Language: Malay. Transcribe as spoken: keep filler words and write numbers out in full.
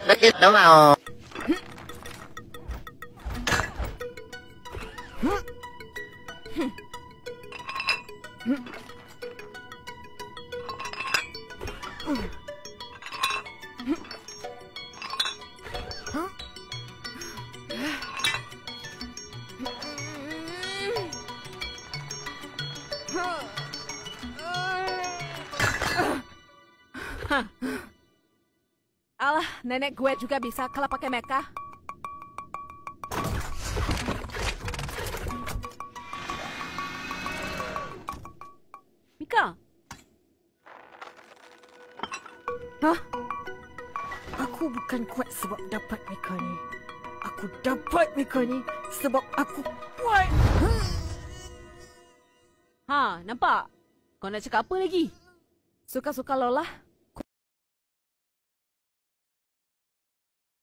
Đúng rồi. Alah, nenek gue juga bisa kalau pakai mecha. Mika. Hah? Aku bukan kuat sebab dapat mecha ni. Aku dapat mecha ni sebab aku kuat. Ha, nampak? Kau nak cakap apa lagi? Suka-suka lo lah.